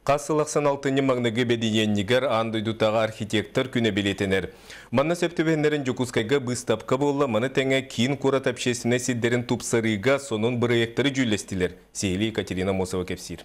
Қасылақсан алтыны маңныгы бедиеннігер андойдутаға архитектор күні білетенер. Манна сөптөбенлерін жүкускайға бұстапқа болла, маны тәңе кейін қорат апшесіне сиддерін тупсарыға сонун проекттары жүлестілер. Сейли Екатерина Мосова кепсир.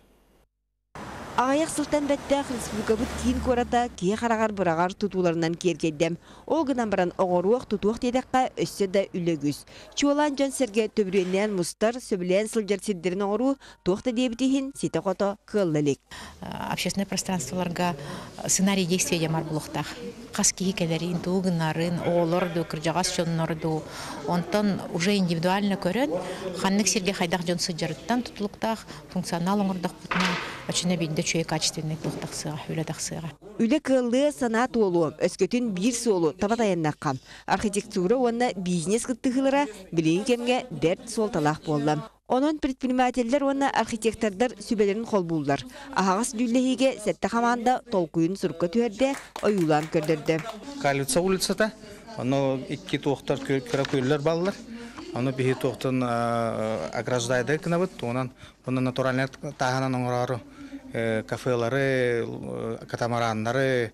Аяқ сылтан бәттәқ республикабыт кейін кората кие қарағар бұрағар тұтуларынан кергеддем. Ол гынан баран оғыруақ тұтуақ дедаққа өссе да үлігіз. Чуалан жан сәрге төбіреннен мұстар сөбілен сылжар сиддерін оғыру тоқты дебітейін сеті қото қыллылық. Общественное пространстволарға сценарий действия ямар бұлықтақ. Қас кейкелерін, туғынарын, оғылырды, кіржағас жонларды. Онтан уже индивидуально көрін, қаннық серге қайдақ жон сылжарыттан тұтылықтақ, функционал оңырдақ бұтына, очына бейді чөй качественный тұлықтақсыға, үлетақсыға. Үлі қылы санат олу, өскөтін бір солу табат аяннаққан. Архитектура онына бизнес қыттығылыра білейін кемге дәрт сол талақ болды. Onun предпринимательдер оны архитектордар сүбелерін қол бұлдар. Ағағас дүлләйге сәтті қаманда толқуын сұрқы түрді ойулан көрдірді. Калица улицата, оны екі тоқтар көрілер балылар. Оны бейі тоқтын аграждайды кінабыд, оны натуральный тағынан оңырары, кафелары, катамаранлары,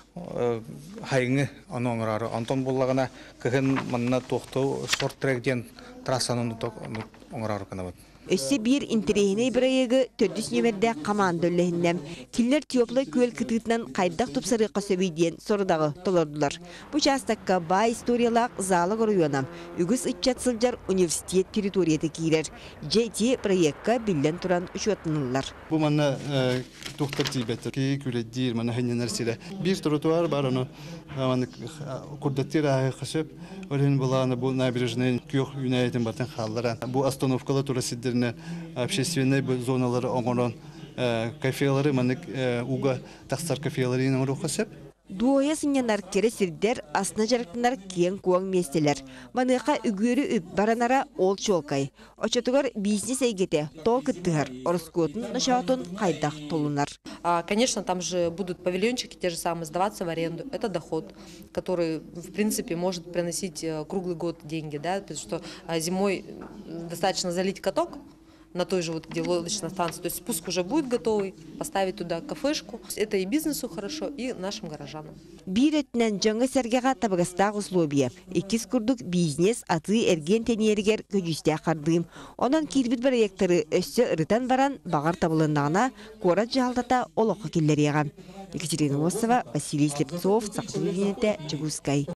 хайыңы оны оңырары. Антон болағына кігін мұнына тоқты шорт-тректен трассанын оңырары кінабыд. Өсі бір интерейіне бірайығы төрдіс нөмерді қаманды өлігінден. Кіллер теоплы көл кітітінен қайдақ тұпсарыққа сөбейден сорыдағы толырдылар. Бұл жастаққа бай историялақ залы ғыруйонам. Үгіз үтчат сылжар университет территорияты кейлер. Жейте проектқа білден тұран үшотынылар. Бұл мана тоқтар тейбеттір. Кей күледдер, мана хәнен нәрсері. Бір тротуар бар, оны күрдеттер ағы қышып, өлін бұлағаны бұл набережнен күйіқ юнайтын бартын қалдыран. Бұл остановкалы турасиддеріне общественные зоналары оңыран кафелары, манык уға тақсар кафелары ең ұру қасып. Дуоя сынянар кері сирдер, асына жарықтынар кен куаң местелер. Маныға үгөрі үп баранара ол чолкай. Очатығар бизнес әйгеті тол кіттігір, орыскотын нышаутын қайдақ толунар. Конечно, там же будут павильончики те же самые сдаваться в аренду. Это доход, который, в принципе, может приносить круглый год деньги, да, потому что зимой достаточно залить каток на той же, вот, где лодочная станция. То есть спуск уже будет готовый, поставить туда кафешку. Это и бизнесу хорошо, и нашим горожанам. Биреттен жаңы сәргеға табығыстағы условия. Екіз күрдік бизнес аты әрген тәнергер көжісте қардығым. Онан кербіт проекторы өсі ұрытан баран бағар табылынағына қорат жағалдата олыққа келдер еған. Екатерина Мосова, Василий Слепцов, Сақтың үйінеті, Чегускай.